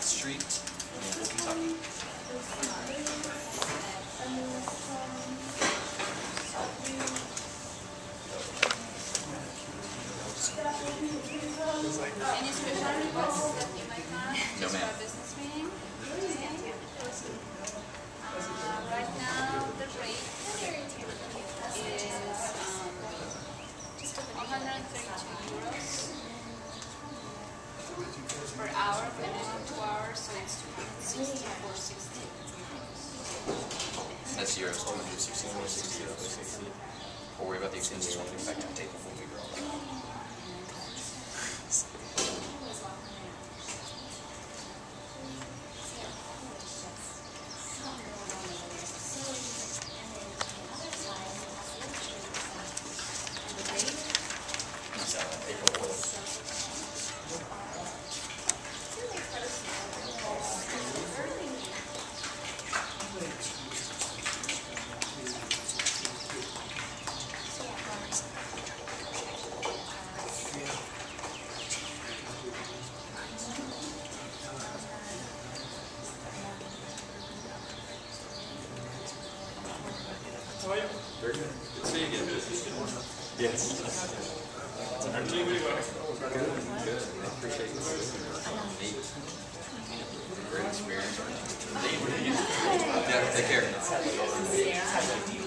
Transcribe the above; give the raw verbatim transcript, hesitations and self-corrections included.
Street in Louisville, Kentucky. Any special requests that you might have? No, Just ma'am. for a business meeting? Okay. Uh, right now, the rate is um, one hundred thirty-two euros per hour, minimum two hours, so it's two hundred sixty-four sixty euros. That's euros, two hundred sixty-four sixty euros. We'll worry about the expenses when we get back to the table. We'll figure all that out. It's, uh, April fourth. How are you? Very good. Good to see you again. Yes. Actually, really well. Good, good. I appreciate you. Neat. Great experience. Yeah, take care.